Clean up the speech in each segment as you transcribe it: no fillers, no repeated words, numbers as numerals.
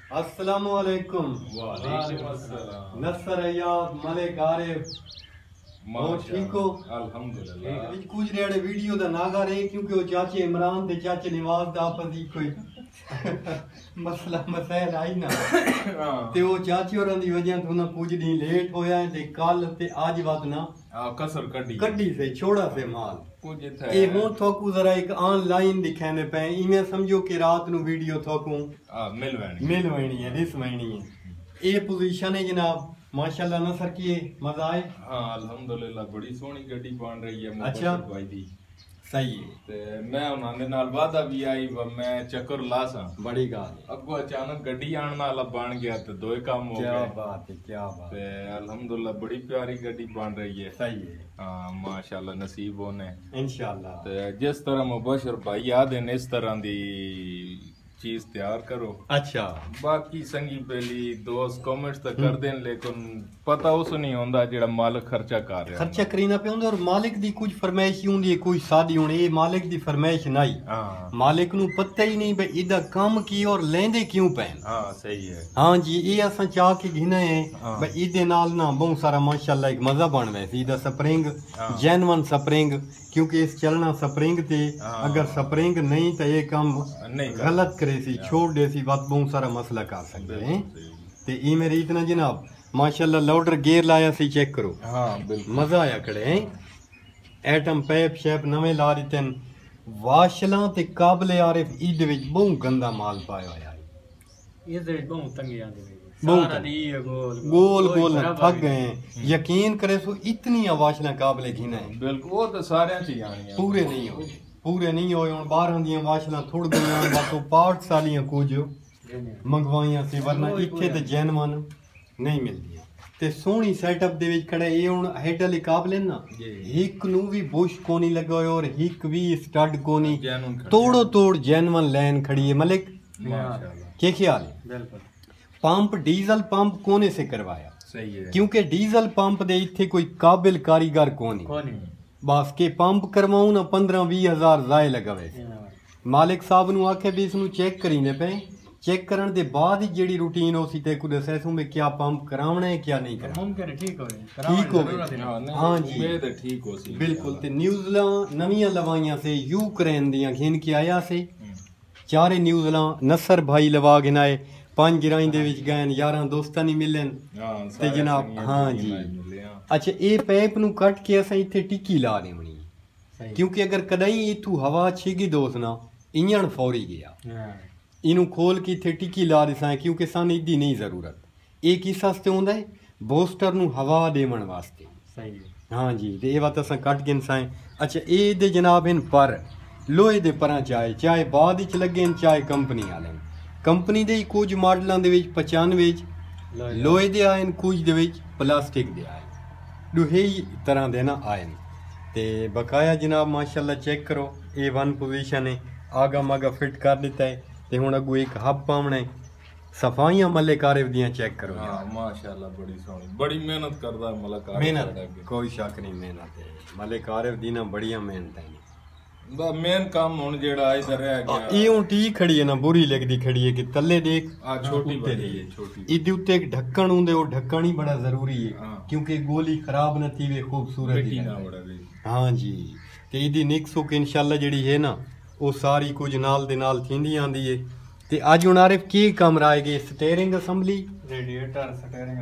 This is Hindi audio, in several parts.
अस्सलाम वालेकुम। वालेकुम अस्सलाम। नसर अयाद मलिक आरिफ बहुत ठीक हो? अल्हम्दुलिल्लाह। कुछ रेड़े वीडियो दा नागा रहे क्योंकि वो चाचे इमरान ते चाचे नवाज दा आपस दी कोई मसला मसैल आई ना ते वो चाचे होरां दी वजह तो ना कुछ दिन लेट होया है ते कल ते आज बात ना कसर कड्डी से छोड़ा से माल कुछ ये हूं थोकू जरा एक ऑनलाइन दिखाने पे इवें समझो कि रात नु वीडियो थोकू मिल वैनी है दिस वैनी है ये पोजीशन है जनाब माशाल्लाह नसर की मजा आए। हाँ अल्हम्दुलिल्लाह बड़ी सोहनी गड्डी बन रही है। अच्छा भाई दी सही है ते मैं उन्हां दे नाल वादा भी आई मैं चक्कर लासा बड़ी गाल अगो अचानक गड्डी आने वाला बन गया तो दो काम हो गए। क्या बात ते अल्हम्दुलिल्लाह बड़ी प्यारी गड्डी बन रही है। सही है हाँ माशाल्लाह नसीब होने इंशाल्लाह ते जिस तरह मुबशर भाई आदे ने इस तरह दी चीज तैयार करो। अच्छा बाकी संगी पहली दोस्त कमेंट्स तो कर देन लेकिन पता उस नहीं होंदा जेड़ा मालिक खर्चा कर रहा खर्चा करीना पे होंदा और मालिक दी कुछ फरमाइश हुंदी है कोई सादी हुन ये मालिक दी फरमाइश नहीं। हाँ मालिक नु पता ही नहीं भाई इदा काम की और लेंदे क्यों पैन। हाँ सही है। हाँ जी ये असा चाह के घिने है हाँ। भाई इदे नाल ना बहुत सारा माशाल्लाह एक मजा बन वैसे इदा स्प्रिंग हाँ। जेन्युइन स्प्रिंग क्योंकि इस चलना स्प्रिंग ते हाँ। अगर स्प्रिंग नहीं तो ये काम नहीं गलत करे सी छोड़ दे सी बात बहुत सारा मसला कर सकते हैं। ते ई मेरी इतना जनाब माशाल्लाह लाउडर गेयर लाया सी चेक करो। हाँ बिल्कुल मजा आया खड़े हैं एटम पैप शैप नवे ला दिते वाशला ते काबले आरिफ ईद विच बहुत गंदा माल पाया होया है। इस दे बहुत तंगी आंदी है बहुत सारा दी गोल गोल न थक गए हैं। यकीन करे सो इतनी वाशला काबले घिना है बिल्कुल वो तो सारे च जानी है। पूरे नहीं होए हुन बाहर दी वाशला थोड़ गईयां बातो पार्ट्स वालियां कुछ मंगवाइयां सी वरना इत्थे ते जेन्युइन नहीं मिलदी ते सोहनी सेटअप दे विच खड़े ये हुन हेड वाले काबले ना हिक नु भी बुश कोनी लगा होए और हिक भी स्टड कोनी तोड़ो तोड़ जेन्युइन लाइन खड़ी है। मलिक माशाल्लाह क्या ख्याल है? बिल्कुल पंप डीजल पंप कोने से करवाया सही है क्योंकि डीजल पंप दे इत्थे कोई काबिल कारीगर कोनी कोनी बस के पंप करवाऊं ना 15-20 हजार जाए लगावे मालिक साहब नु आखे भी इसनु चेक करीने पे चेक करन दे बाद ही जेड़ी रूटीन होसी ते को दसे सु में क्या पंप करावना है क्या नहीं करावना मुमकिन है ठीक होए ठीक हो हाँ जी उम्मीद है ठीक हो सी बिल्कुल ते न्यूज़ला नवियां लवाइयां से यूक्रेन दियां घिन के आया से चारे न्यूज़ला नसर भाई लवा गिनाए 5 गिराई दे विच गए 11 दोस्तां नहीं मिलन ते जनाब हाँ जी। अच्छा ये पैप नु कट के असां इत्थे टिक्की ला देवनी क्योंकि अगर कदई इथू हवा छिगी दोस ना इंजन फौरी गया इनू खोल के इत्थे टिक्की ला दिसां क्योंकि सान इदी नहीं जरूरत एक किस वास्ते होंदा है बोस्टर नु हवा देवन वास्ते सही है हाँ जी ते ये बात असां कट गिन सां। अच्छा ए दे जनाब इन पर लोहे दे परां चाहे बाद विच लगे चाहे कंपनी वाले कंपनी दे कुछ मॉडलों दे विच 95 लोहे दे आए कुछ दे विच प्लास्टिक दे आए दुहे तरह दे ना आए ते बकाया जनाब माशाल्लाह चेक करो A1 पोजीशन है आगा मागा फिट कर दिता है ते हुण अगू एक हब पावना है सफाइयां मलिक आरिफ दियां चेक करो। हाँ माशाल्लाह बड़ी सोहनी बड़ी मेहनत करदा है मलिक आरिफ मेहनत कोई शक नहीं मेहनत है मलिक आरिफ दी ना बढ़िया मेहनत है मेन काम हुन जेड़ा इधर रह गया ये हुन टी खड़ी है ना बुरी लगदी खड़ी है कि तले देख आ छोटी बड़ी है छोटी इदे उत्ते एक ढक्कन हुंदे वो ढक्कन ही बड़ा जरूरी है हाँ। क्योंकि गोली खराब न थी वे खूबसूरत बेटी ना ही बड़ा भी हाँ जी ते इदी निक्स हुक इंशाल्लाह जेड़ी है ना वो सारी कुछ नाल दे नाल थींदी आंदी है ते आज हुन आरिफ की काम राएगे steering assembly radiator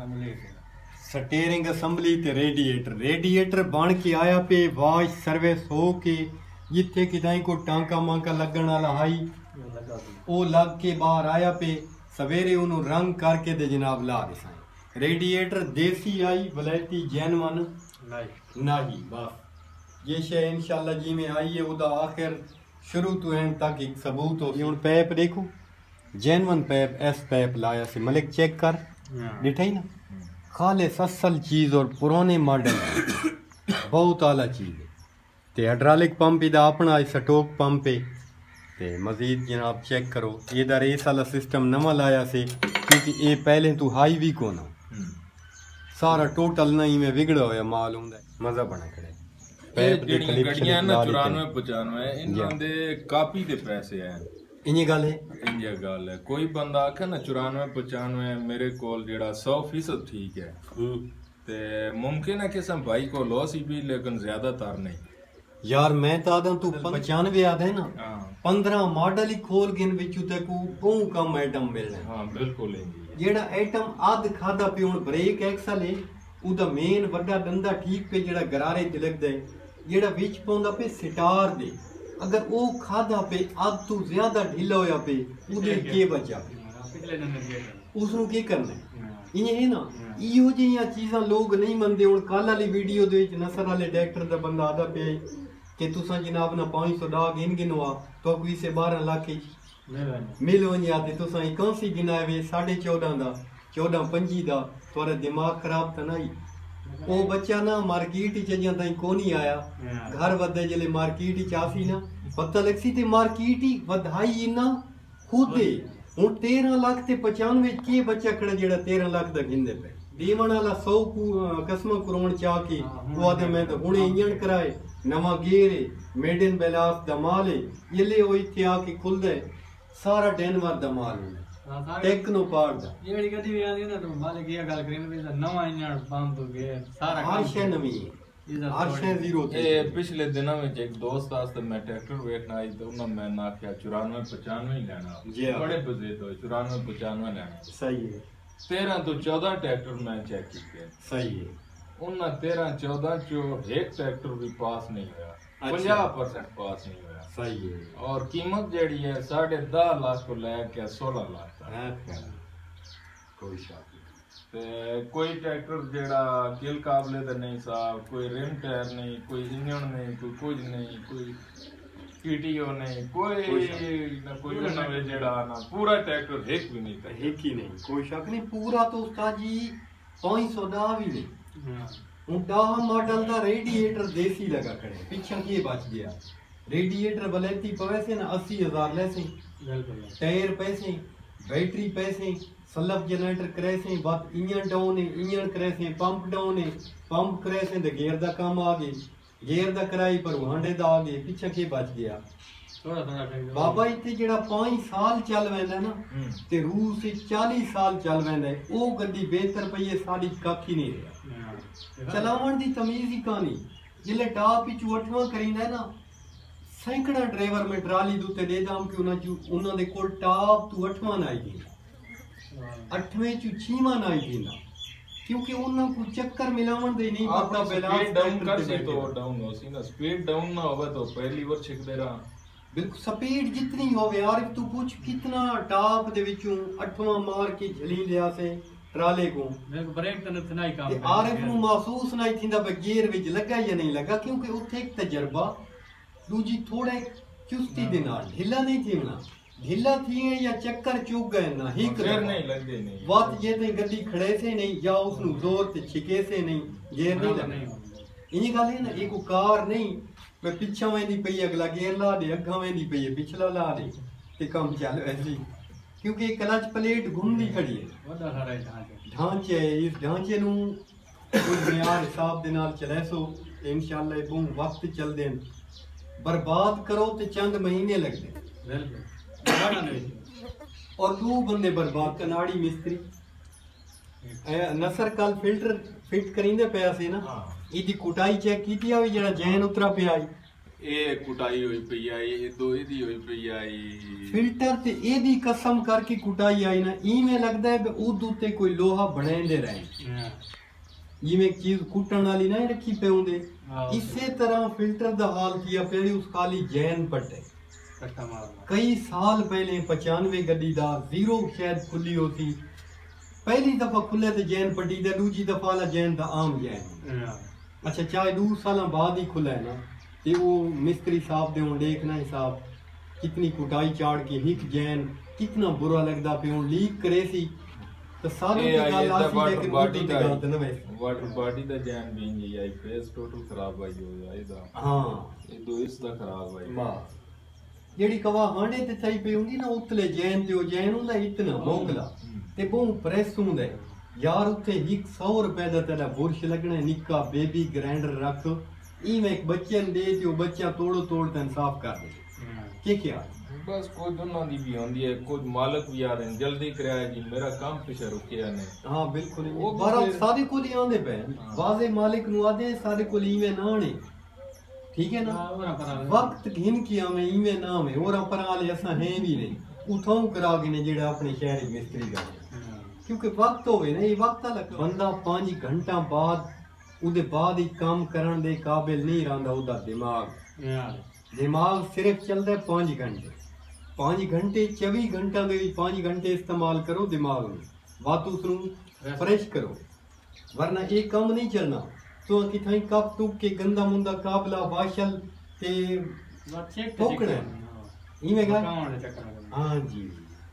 steering assembly ते रेडिएटर बन के आया पे वाश सर्विस हो के जिथे किदाई को टांका मांका लगन वाला हाई वो लग के बाहर आया पे सवेरे उन्हों रंग करके दे जनाब ला दिसाए रेडिएटर देसी आई वलैती जेन्युइन नहीं बस ये शे इंशाल्लाह जी में आई है उदा आखिर शुरू तो एंड तक एक सबूत हो हुन पैप देखो जेन्युइन पैप एस पैप लाया से मलिक चेक कर दिठाई ना खालिस असल चीज और पुराने मॉडल बहुत आला चीज है ते हाइड्रोलिक पंप इदा अपना स्टॉक पंप है ते मजीद जनाब चेक करो ये दा रेस वाला सिस्टम नवा लाया से क्योंकि ये पहले तो हाई भी कोना सारा टोटल नहीं में बिगड़ा होया माल हुंदा मजा बना खड़े पैप दे गड्डियां ना 94 95 इन्हां दे कापी दे पैसे हैं ਇੰਨੀ ਗੱਲ ਹੈ। ਇੰਜਾ ਗੱਲ ਹੈ ਕੋਈ ਬੰਦਾ ਆਖੇ ਨਾ 94-95 ਮੇਰੇ ਕੋਲ ਜਿਹੜਾ 100% ਠੀਕ ਹੈ ਤੇ ਮੁਮਕਿਨ ਹੈ ਕਿਸੇ ਭਾਈ को लॉस ही भी लेकिन ज्यादातर नहीं यार मैं तो आदा तू 95 आदा है ना हाँ 15 मॉडल ही खोल के विचू ते को बहु कम आइटम मिलने हाँ बिल्कुल इंजी जेड़ा आइटम अध खादा पे हुन ब्रेक एक्सल है उदा मेन वड्डा डंडा ठीक पे जेड़ा गरारे ते लगदा है जेड़ा विच पौंदा पे सितार दे अगर वो खादा पे अध तू ज्यादा ढीला होया पे उदे के बचा पिछले नंबर के उसनु की करना इन्हें है ना इहो जिहियां चीज़ां लोग नहीं मनदे हुण कल वाली वीडियो दे विच नसर वाले डायरेक्टर दा बंदा आदा पे कि तुसां जनाब ना 500 डाग इन गिनवा तो कोई से 12 लाख मिल वञा ते तुसां कौन सी गिनाए वे 14.5 दा 14-25 दा थोड़ा दिमाग खराब तो नहीं ओ बच्चा ना मार्केट च अजां ताईं कोनी आया घर वधे जले मार्केट च आसी ना पता लगसी ते मार्केट ही वधाई इना खुद हूँ 13 लाख ते 95 के बच्चा खड़ा जेड़ा 13 लाख दा गिनदे पे दीवन वाला 100 कसम करोड़ चाह के वो आदे मैं तो हुणे इंजन कराए नवा गेर है मेड इन बेलास दा माल है ये ओ इथे आके खुलदे सारा डेनमार्क दा माल है टेक्नो पार्ट दा जेड़ी कदी भी आंदी ना तो मालिक ये गल करें भी नवा इंजन पंप तो गए सारा हर शे नवी है हर शे जीरो थे ये पिछले दिनों में एक दोस्त आस्ते मैं ट्रैक्टर देखना आई तो उन्होंने मैं ना क्या 94-95 ही लेना बड़े बजे तो 94-95 लेना सही है 13 तो 14 ट्रैक्टर मैं चेक किए सही है उन्हें 13-14 जो एक ट्रैक्टर भी पास नहीं हुआ 50% पास नहीं हुआ सही है और कीमत जेड़ी है 10.5 लाख को लेके 16 लाख तक कोई शक ते कोई ट्रैक्टर जेड़ा किल काबले दा नहीं साहब कोई रिम टायर नहीं कोई इंजन नहीं कोई कुछ नहीं कोई पीटीओ नहीं कोई नवे जेड़ा ना पूरा ट्रैक्टर एक भी नहीं था एक ही नहीं कोई शक नहीं पूरा तो उस्ताद जी 500 दा भी नहीं उनका मॉडल दा रेडिएटर देसी लगा खड़े पीछे की बच गया रेडिएटर बलेती पैसे ना 80,000 लेसे टायर पैसे बैटरी पैसे सलब जनरेटर क्रेसे बात इंजन डाउन है इंजन क्रेसे पंप डाउन है पंप क्रेसे ते गियर दा काम आ गए गियर दा कराई पर हांडे दा आ गए पीछे के बच गया थोड़ा बाबा इत्थे जेड़ा 5 साल चल वेंदा ना ते रूस 40 साल चल वेंदा है ओ गड्डी बेहतर पई है साडी काखी नहीं रहा चलावन दी तमीज ही कानी जिले टॉप विच 8वां करींदा है ना सैकड़ा ड्राइवर में ट्राली दूते दे दाम कि उन्हां दे कोल टॉप तू 8वां ना आई थी 8वें चू 6वां ना आई थी ना क्योंकि उन्हां को चक्कर मिलावन दे नहीं पता बैलेंस डाउन कर सी तो डाउन हो सी ना स्पीड डाउन ना होवे तो पहली बार छिक दे रहा बिल्कुल स्पीड जितनी होवे यार तू पूछ कितना टॉप दे विचों 8वां मार के झली लिया से ट्राले को ब्रेक तो नहीं काम आरएफ नु महसूस नहीं थींदा पे गियर विच लगा या नहीं लगा क्योंकि उत्थे एक तजर्बा दूजी थोड़ा चुस्ती दे नाल ढीला नहीं थी ना ढीला थी या चक्कर चुक गए ना ही गियर नहीं लगदे नहीं बात ये ते गड्डी खड़े से नहीं या उसनु जोर ते छिके से नहीं गियर नहीं लगने इनी गल है ना एक कार नहीं मैं पीछे वेंदी पई अगला गियर ला दे अग्गा वेंदी पई पिछला ला दे ते काम चल वैसी क्योंकि क्लच प्लेट घूमदी खड़ी है बड़ा सारा ढांचे इस ढांचे नु कोई मियार हिसाब दे नाल चले सो इंशाल्लाह बहु वक्त चल देन बर्बाद करो ते चंद महीने लगदे और 2 बंदे बर्बाद कनाड़ी मिस्त्री नसर कल फिल्टर फिट करिंदे पिया सी ना इदी कुटाई चेक कीती आ जेड़ा जैन उतरा पिया ए कुटाई होई पई आई ए दो इदी होई पई आई फिल्टर ते एदी कसम करके कुटाई आई ना इवें लगदा है उद उते कोई लोहा बणेंदे रहे जिवें चीज कुटण वाली ना रखी पे होंदे इसे तरह फिल्टर दा हाल किया पे उस खाली जैन पट्टे कई साल पहले 95 गड्डी दा जीरो शायद खुली होती पहली दफा खुले ते जैन पट्टी दा दूजी दफा ला जैन दा आम जैन अच्छा चाहे 2 साल बाद ही खुला है ना ते वो मिस्त्री साहब दे हुन देखना हिसाब कितनी कुटाई चाड़ के हिक जैन कितना बुरा लगदा पे हुन लीक करे सी तो सारी गल आसी लेकिन बॉडी दा गल ते नवे वाटर बॉडी दा जैन भी नहीं आई फेस टोटल खराब आई हो जाएगा हां ये दो इस दा खराब आई वाह जेडी कवा हांडे ते सही पे हुंदी ना उतले जैन ते ओ जैन हुंदा इतना मोगला ते बहु प्रेस हुंदा यार उत्थे 100 रुपए दा तेरा बुरश लगना निक्का बेबी ग्राइंडर रख इवें एक बच्चे ने दे ते ओ बच्चा तोड़ो तोड़ ते साफ कर दे के क्या बस कुछ उन्होंने भी होंदी है, कुछ मालक भी आते हैं जल्दी कराया जी मेरा काम पिछे रुकिया ने। हाँ बिल्कुल वो भी बारा फिर- सारे को आंदे पे वाजे मालिक नु आदे सारे को इवे ना आने, ठीक है ना। और पर वक्त घिन किया में इवे ना में और पर आले असा है भी नहीं उठाऊ करा के ने जेड़ा अपने शहर च मिस्त्री कर, क्योंकि वक्त होवे ना, ये वक्त अलग बंदा 5 घंटा बाद उदे बाद ही काम करन दे काबिल नहीं रहंदा उदा दिमाग। यार दिमाग सिर्फ चलता है 5 घंटे, 5 घंटे 24 घंटा दे 5 घंटे इस्तेमाल करो दिमाग में, बात उसनू फ्रेश करो, वरना एक काम नहीं चलना। तो किथाई कप टुक के गंदा मुंदा काबला वाशल ते बात चेक ठोकना इवें गा। काउंट चक्कर में हाँ जी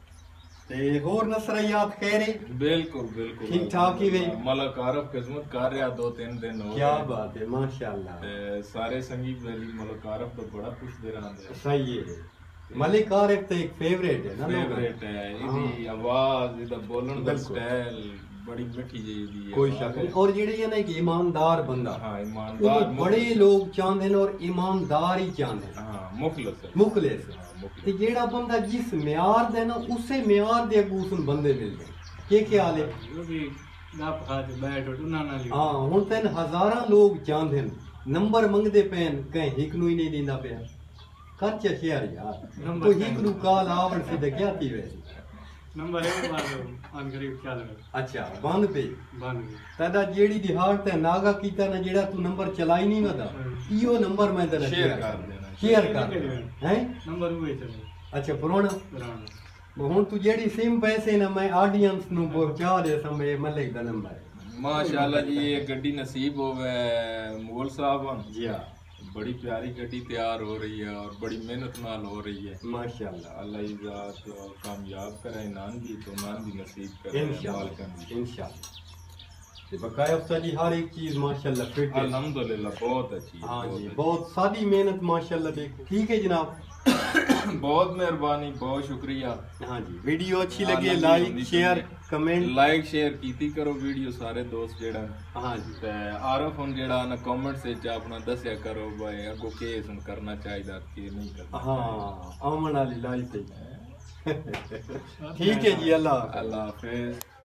ते होर नसरियात खैरे बिल्कुल बिल्कुल ठीक ठाक ही वे। मलक आरफ खिदमत कर रहा 2-3 दिन हो क्या गए। बात है माशाल्लाह, ते सारे संगीत वैली मलक आरफ तो बड़ा पुछदे रहंदे, सही है। मलिक आरिफ तो एक फेवरेट है ना लोगों का। फेवरेट है इदी आवाज इदा बोलण दा बिल्कुल। स्टाइल बड़ी मिठी जी दी है। कोई शक नहीं। और जेड़े है ना एक ईमानदार बंदा, हाँ वो ईमानदार बड़े लोग चाहते हैं और ईमानदार ही चाहते हैं, हाँ मुखलस है। मुखलिस। हाँ, मुखलिस। ते जेड़ा बंदा जिस म्यार दे ना उसे म्यार दे अगू उसन बंदे मिलते हैं। के ख्याल है? वो भी गप खा के बैठ उठ ना ना लियो। हाँ हुण तेन हजारां लोग चाहते हैं, नंबर मंगदे पैन कहीं हिक नू ही नहीं दींदा पिया। खर्चा शेयर यार, नंबर तो हिक नू काल आवण से ते क्या थी वैसे। नंबर एक बार अन करीब ख्याल रख अच्छा बंद पे बन गई तदा जेड़ी दिहाड़ ते नागा कीता ना जेड़ा तू नंबर चलाई नहीं वदा इयो नंबर मैं तेरा शेयर कर देना। शेयर कर हैं। नंबर हुए चले अच्छा पुराना पुराना हुण तू जेड़ी सिम पैसे ना मैं ऑडियंस नु पहुंचा दे समय मलिक दा नंबर है। माशाल्लाह जी ये गड्डी नसीब होवे मुगल साहब जी हाँ बड़ी प्यारी गड्डी तैयार हो रही है और बड़ी मेहनत नाल हो रही है। माशाल्लाह अल्लाह इजात कामयाब करे, नान भी तो नान भी नसीब करे मालकन भी। इंशाल्लाह इंशाल्लाह। ते बकाया उस्ताद जी हर एक चीज माशाल्लाह फिट है। अल्हम्दुलिल्लाह बहुत अच्छी है, हाँ बहुत जी अच्छी। बहुत सादी मेहनत माशाल्लाह देखो। ठीक है जनाब, बहुत मेहरबानी, बहुत शुक्रिया। हाँ जी वीडियो अच्छी हाँ, लगे लगी लाइक होनी शेयर चाहिए। कमेंट। लाइक शेयर कीती करो वीडियो सारे दोस्त जेड़ा हाँ जी ते आरफ हम जेड़ा ना कमेंट्स विच अपना दस्या करो भाई अगो के हुन करना चाहिदा कि नहीं करना। हाँ आमन वाली लाइफ है। ठीक है जी अल्लाह हाफ़िज़। अल्लाह हाफिज।